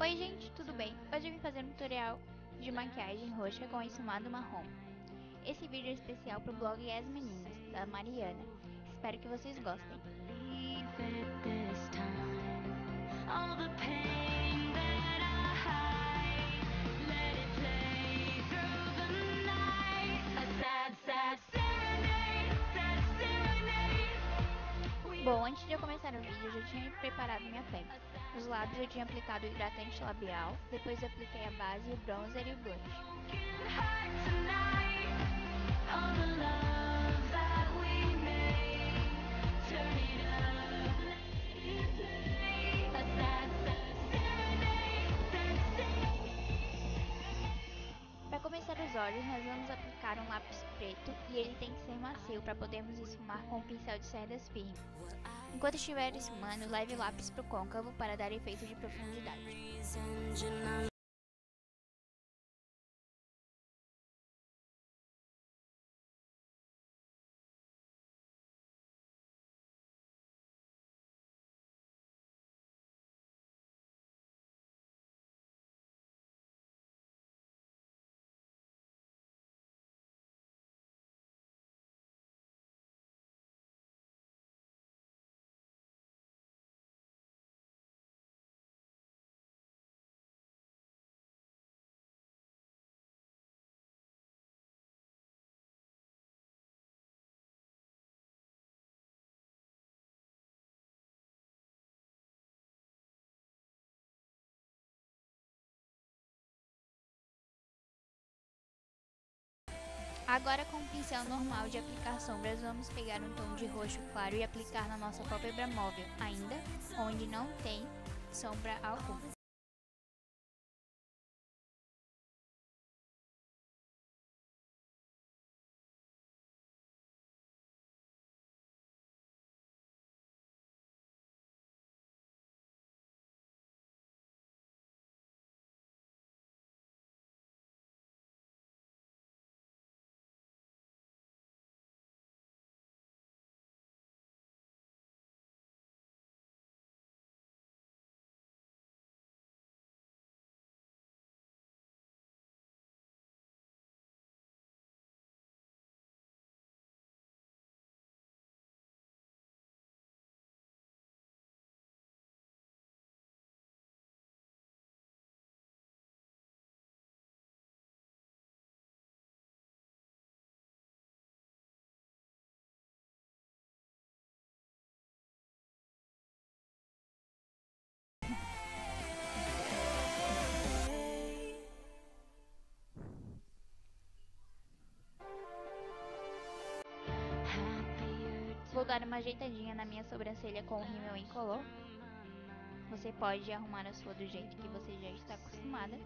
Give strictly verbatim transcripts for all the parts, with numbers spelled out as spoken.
Oi gente, tudo bem? Hoje eu vim fazer um tutorial de maquiagem roxa com esfumado marrom. Esse vídeo é especial pro blog As Meninas, da Mariana. Espero que vocês gostem. Bom, antes de eu começar o vídeo, eu já tinha preparado minha pele. Nos lábios eu tinha aplicado o hidratante labial, depois eu apliquei a base, o bronzer e o blush. Para começar os olhos, nós vamos aplicar um lápis preto e ele tem que ser macio para podermos esfumar com o pincel de cerdas firme. Enquanto estiver esfumando, leve o lápis para o côncavo para dar efeito de profundidade. Agora, com o pincel normal de aplicar sombras, vamos pegar um tom de roxo claro e aplicar na nossa pálpebra móvel, ainda onde não tem sombra alguma. Vou dar uma ajeitadinha na minha sobrancelha com o rímel incolor. Você pode arrumar a sua do jeito que você já está acostumada.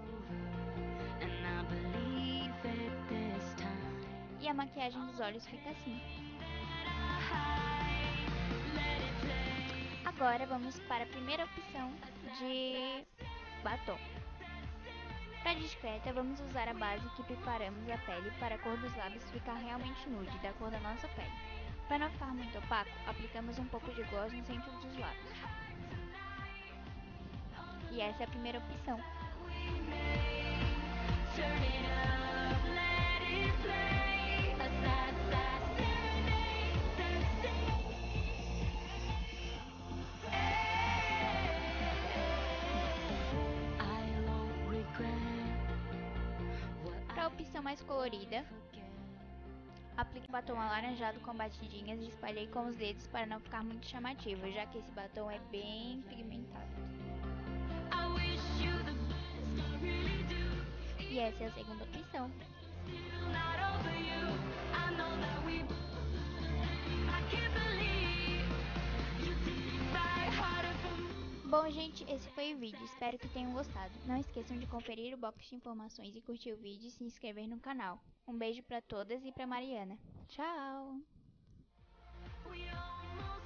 E a maquiagem dos olhos fica assim. Agora vamos para a primeira opção de batom. Para discreta, vamos usar a base que preparamos a pele para a cor dos lábios ficar realmente nude, da cor da nossa pele. Para não ficar muito opaco, aplicamos um pouco de gloss no centro dos lábios. E essa é a primeira opção. Para a opção mais colorida, aplique batom alaranjado com batidinhas e espalhei com os dedos para não ficar muito chamativo, já que esse batom é bem pigmentado. E essa é a segunda opção. Bom, gente, esse foi o vídeo, espero que tenham gostado. Não esqueçam de conferir o box de informações e curtir o vídeo e se inscrever no canal. Um beijo pra todas e pra Mariana. Tchau!